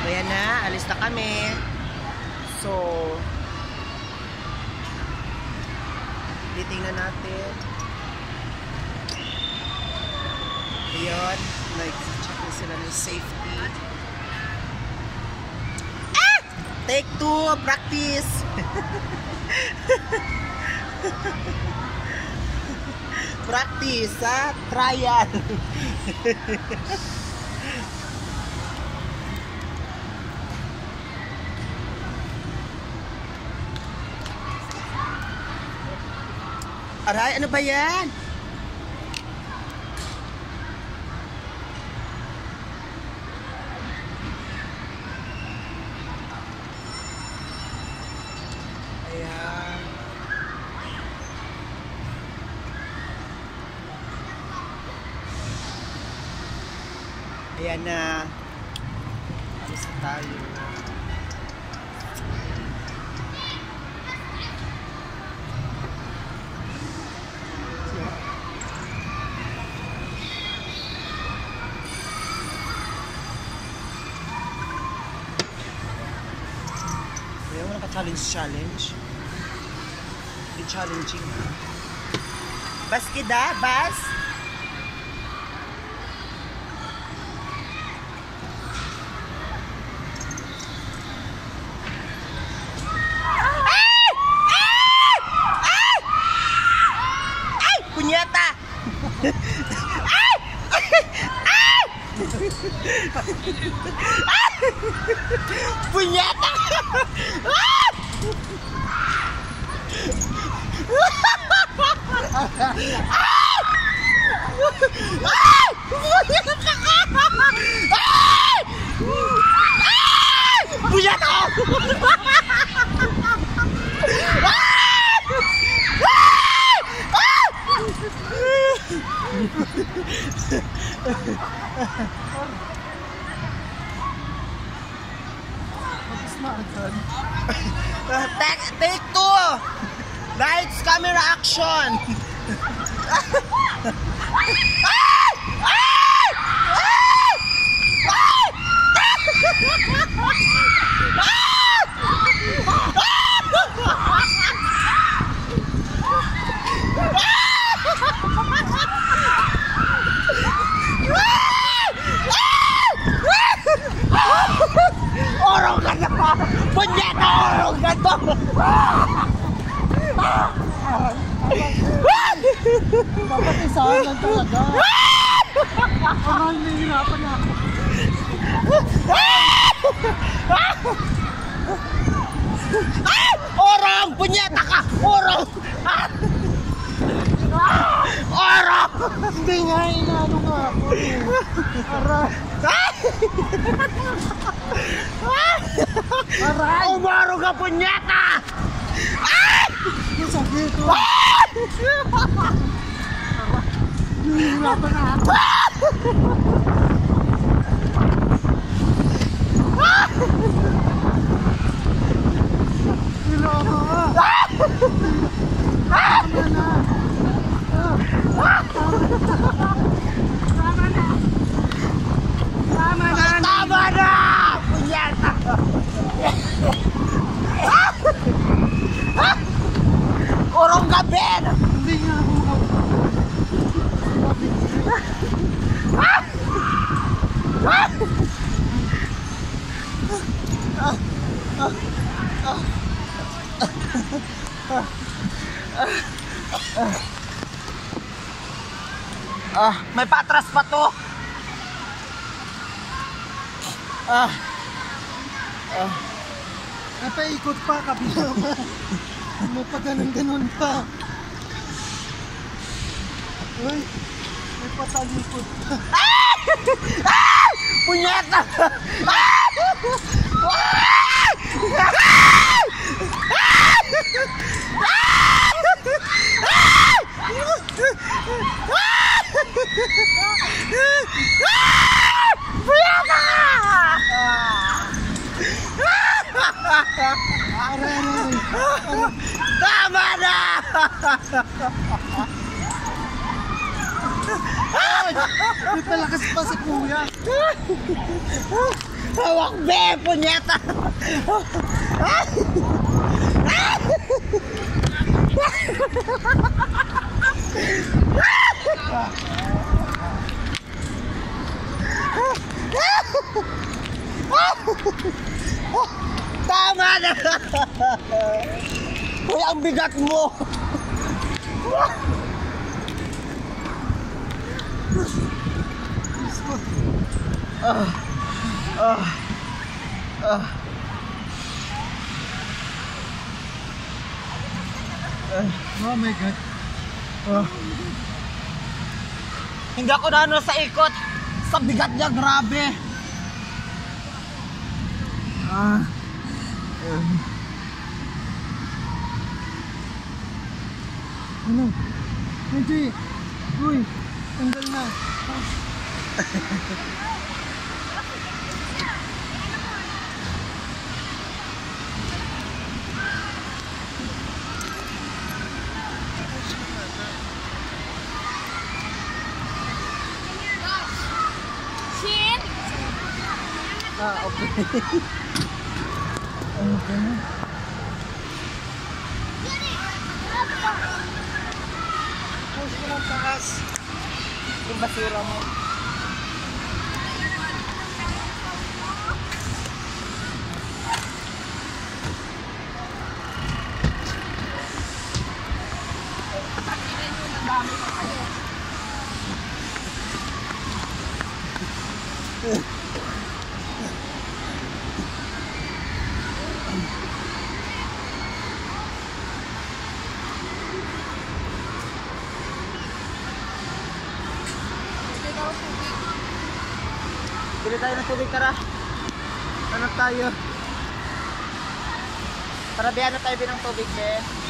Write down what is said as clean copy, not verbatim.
Ayan na, alis na kami. So, titingnan natin. Ayan, nag-check na sila ng safety. Ah! Take 2, practice! Practice, ha? Trial! Aray, ano ba yan? Ayan. Ayan na. Alis na tayo. Ayan mo naka-challenge. Di challenging. Bas kida, bas! Punyeta! Ay! Ay! Punyeta! Punyeta! Take 2. Lights, camera, action. Orong ka na pa! Punyeta! Orong ka to! Mapatisahan lang talaga. Parang nahihirapan na ako. Orong! Punyeta ka! Orong! Orong! Hindi nga, inaano nga ako. Aray! Aray! Umaro ka, punyeta! Masakit ko. Nahihirapan na ako. Niloko ka. Tama na. Tama na! Punyeta! Orong ka, Ben! Hindi nga ako may patras pa to. napaikot pa, kabila pa. May pa ganun pa. Uy, may patalikot pa. Punyeta! Tama na! May palakas pa si kuya. Hawak be, punyeta! Tama na! Uy, ang bigat mo! Oh my God. Hindi ako na sa ikot. Sa bigat niya, grabe. Ano? Hindi. Uy, tanggal na. Okay. Okay na. Push mo ng taas. Yung basura mo. Bili tayo ng tubig, tara. Ano tayo? Tara, biyan na tayo ng tubig, be.